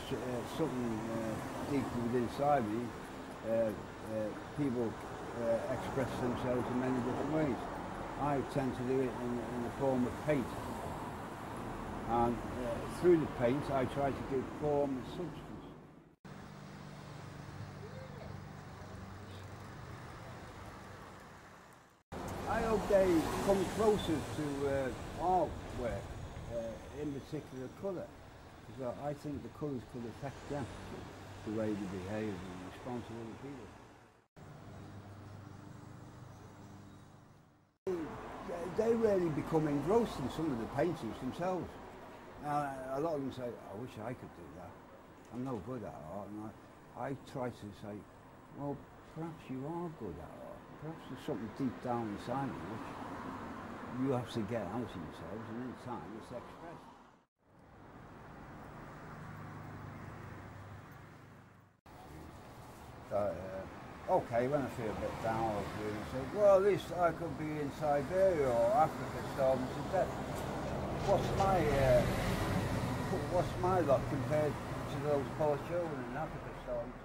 something deep within inside me. People express themselves in many different ways. I tend to do it in the form of paint. And through the paint I try to give form and substance. I hope they come closer to artwork, in particular colour, because I think the colours could affect them, the way they behave and respond to other people. They really become engrossed in some of the paintings themselves. A lot of them say, I wish I could do that. I'm no good at art. And I try to say, well, perhaps you are good at art. Perhaps there's something deep down inside you which you have to get out of yourselves, and in time it's expressed. Okay, when I feel a bit down, I say, well, at least I could be in Siberia or Africa starving to death. What's my lot compared to those poor children in Africa starving